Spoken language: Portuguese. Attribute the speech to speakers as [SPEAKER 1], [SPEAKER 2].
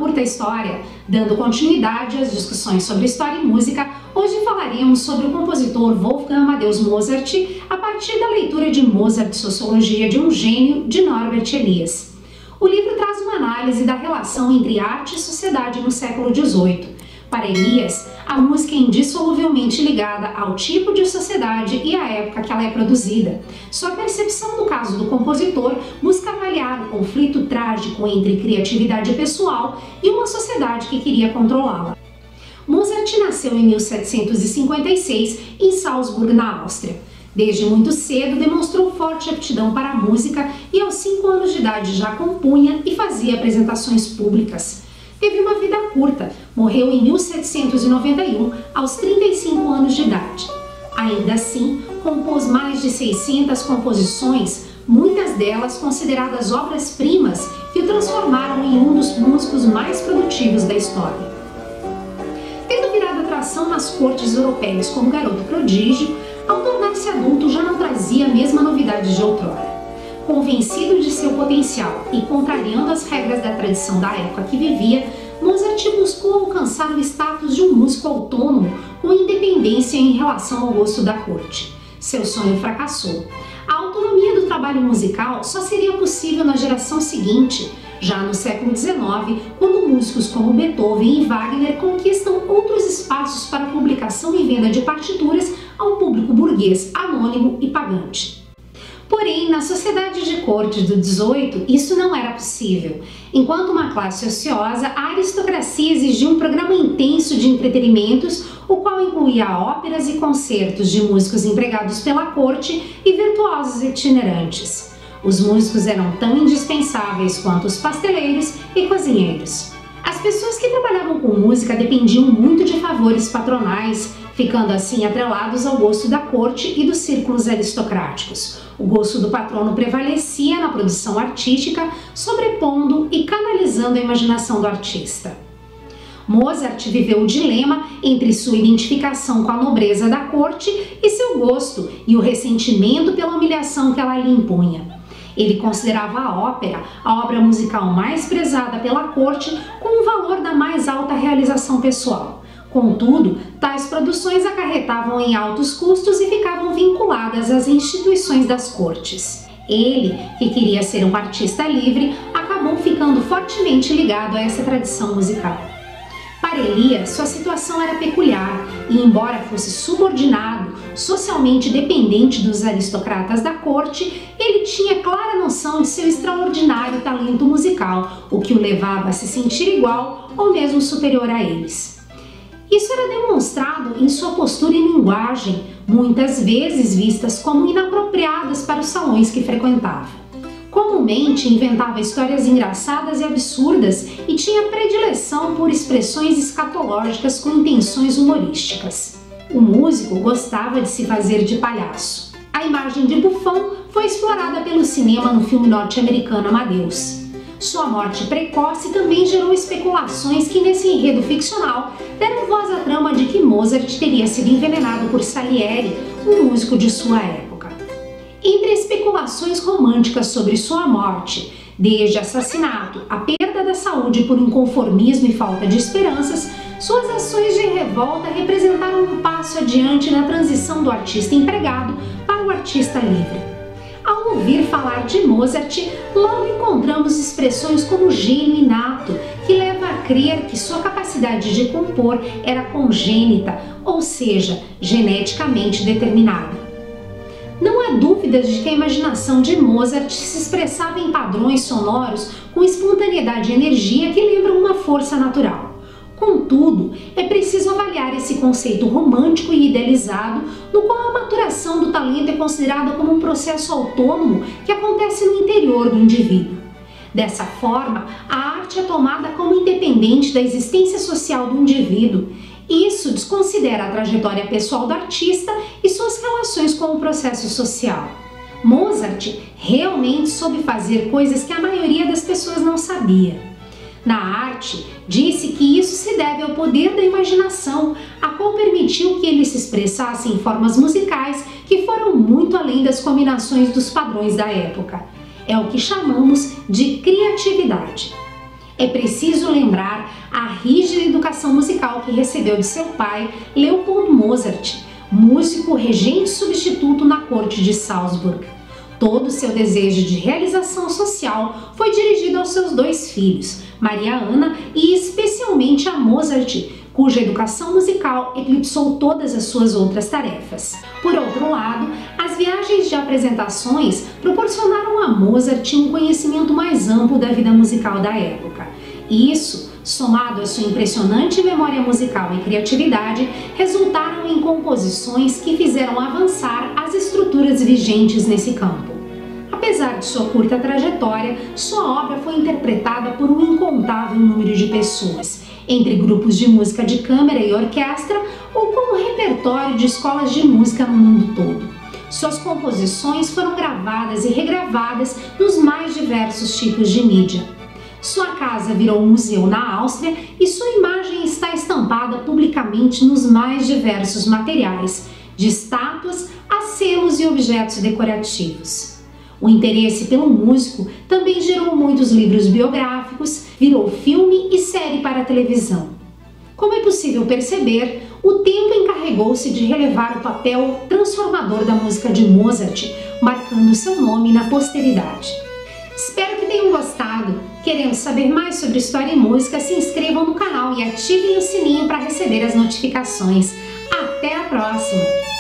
[SPEAKER 1] curta história. Dando continuidade às discussões sobre história e música, hoje falaremos sobre o compositor Wolfgang Amadeus Mozart a partir da leitura de Mozart, Sociologia de um Gênio, de Norbert Elias. O livro traz uma análise da relação entre arte e sociedade no século XVIII. Para Elias, a música é indissoluvelmente ligada ao tipo de sociedade e à época que ela é produzida. Sua percepção no caso do compositor busca avaliar o conflito trágico entre criatividade pessoal e uma sociedade que queria controlá-la. Mozart nasceu em 1756 em Salzburg, na Áustria. Desde muito cedo demonstrou forte aptidão para a música e aos 5 anos de idade já compunha e fazia apresentações públicas. Teve uma vida curta, morreu em 1791, aos 35 anos de idade. Ainda assim, compôs mais de 600 composições, muitas delas consideradas obras-primas que o transformaram em um dos músicos mais produtivos da história. Tendo virado atração nas cortes europeias como garoto prodígio, ao tornar-se adulto já não trazia a mesma novidade de outrora. Convencido de seu potencial e contrariando as regras da tradição da época que vivia, Mozart buscou alcançar o status de um músico autônomo com independência em relação ao gosto da corte. Seu sonho fracassou. A autonomia do trabalho musical só seria possível na geração seguinte, já no século XIX, quando músicos como Beethoven e Wagner conquistam outros espaços para publicação e venda de partituras ao público burguês anônimo e pagante. Porém, na sociedade de corte do XVIII, isso não era possível. Enquanto uma classe ociosa, a aristocracia exigia um programa intenso de entretenimentos, o qual incluía óperas e concertos de músicos empregados pela corte e virtuosos itinerantes. Os músicos eram tão indispensáveis quanto os pasteleiros e cozinheiros. As pessoas que trabalhavam com música dependiam muito de favores patronais, ficando assim atrelados ao gosto da corte e dos círculos aristocráticos. O gosto do patrono prevalecia na produção artística, sobrepondo e canalizando a imaginação do artista. Mozart viveu o dilema entre sua identificação com a nobreza da corte e seu gosto e o ressentimento pela humilhação que ela lhe impunha. Ele considerava a ópera a obra musical mais prezada pela corte, com o valor da mais alta realização pessoal. Contudo, tais produções acarretavam em altos custos e ficavam vinculadas às instituições das cortes. Ele, que queria ser um artista livre, acabou ficando fortemente ligado a essa tradição musical. Para Elias, sua situação era peculiar e, embora fosse subordinado, socialmente dependente dos aristocratas da corte, ele tinha clara noção de seu extraordinário talento musical, o que o levava a se sentir igual ou mesmo superior a eles. Isso era demonstrado em sua postura e linguagem, muitas vezes vistas como inapropriadas para os salões que frequentava. Comumente inventava histórias engraçadas e absurdas e tinha predileção por expressões escatológicas com intenções humorísticas. O músico gostava de se fazer de palhaço. A imagem de bufão foi explorada pelo cinema no filme norte-americano Amadeus. Sua morte precoce também gerou especulações que, nesse enredo ficcional, deram voz à trama de que Mozart teria sido envenenado por Salieri, um músico de sua época. Entre especulações românticas sobre sua morte, desde assassinato a perda da saúde por inconformismo e falta de esperanças, suas ações de revolta representaram um passo adiante na transição do artista empregado para o artista livre. Ao ouvir falar de Mozart, logo encontramos expressões como gênio inato, que leva a crer que sua capacidade de compor era congênita, ou seja, geneticamente determinada. Não há dúvidas de que a imaginação de Mozart se expressava em padrões sonoros com espontaneidade e energia que lembram uma força natural. Contudo, é preciso avaliar esse conceito romântico e idealizado, no qual a maturação do talento é considerada como um processo autônomo que acontece no interior do indivíduo. Dessa forma, a arte é tomada como independente da existência social do indivíduo. Isso desconsidera a trajetória pessoal do artista e suas relações com o processo social. Mozart realmente soube fazer coisas que a maioria das pessoas não sabia. Na arte, disse que isso se deve ao poder da imaginação, a qual permitiu que ele se expressasse em formas musicais que foram muito além das combinações dos padrões da época. É o que chamamos de criatividade. É preciso lembrar a rígida educação musical que recebeu de seu pai, Leopold Mozart, músico regente substituto na corte de Salzburg. Todo o seu desejo de realização social foi dirigido aos seus 2 filhos, Maria Ana e especialmente a Mozart, cuja educação musical eclipsou todas as suas outras tarefas. Por outro lado, as viagens de apresentações proporcionaram a Mozart um conhecimento mais amplo da vida musical da época. Isso, somado à sua impressionante memória musical e criatividade, resultaram em composições que fizeram avançar as estruturas vigentes nesse campo. Apesar de sua curta trajetória, sua obra foi interpretada por um incontável número de pessoas, entre grupos de música de câmara e orquestra ou como repertório de escolas de música no mundo todo. Suas composições foram gravadas e regravadas nos mais diversos tipos de mídia. Sua casa virou um museu na Áustria e sua imagem está estampada publicamente nos mais diversos materiais, de estátuas a selos e objetos decorativos. O interesse pelo músico também gerou muitos livros biográficos, virou filme e série para a televisão. Como é possível perceber, o tempo encarregou-se de relevar o papel transformador da música de Mozart, marcando seu nome na posteridade. Espero que tenham gostado. Querendo saber mais sobre história e música, se inscrevam no canal e ativem o sininho para receber as notificações. Até a próxima!